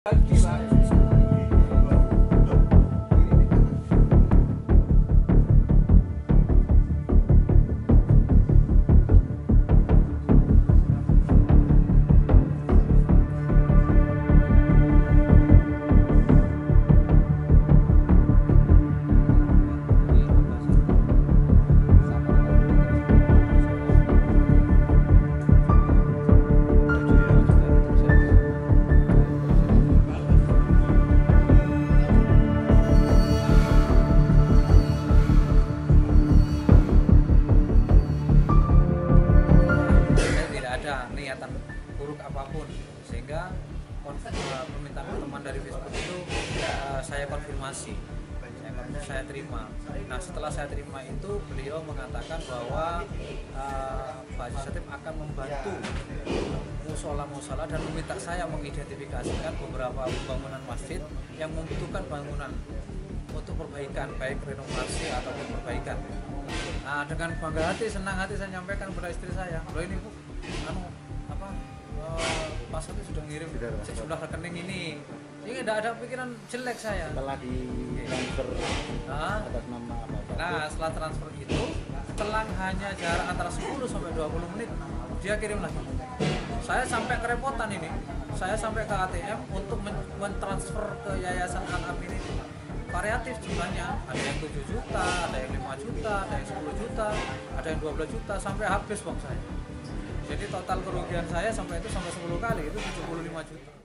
Niatan buruk apapun, sehingga permintaan teman dari Facebook itu saya konfirmasi, saya terima. Nah, setelah saya terima itu beliau mengatakan bahwa Pak Haji Satif akan membantu musola-musola dan meminta saya mengidentifikasikan beberapa bangunan masjid yang membutuhkan bangunan untuk perbaikan, baik renovasi ataupun perbaikan. Nah, dengan bangga hati, senang hati saya nyampaikan kepada istri saya, loh ini Bu, Pak Satif sudah ngirim sejumlah rekening ini tidak ada pikiran jelek saya. Setelah di transfer atas nama apa? Nah, setelah transfer itu, setelah hanya jarak antara 10 sampai 20 menit dia kirim lagi. Saya sampai kerepotan ini, saya sampai ke ATM untuk mentransfer ke Yayasan Al-Amin ini variatif jumlahnya, ada yang 7 juta, ada yang 5 juta, ada yang 10 juta, ada yang 12 juta, sampai habis uang saya. Jadi total kerugian saya sampai 10 kali itu 75 juta.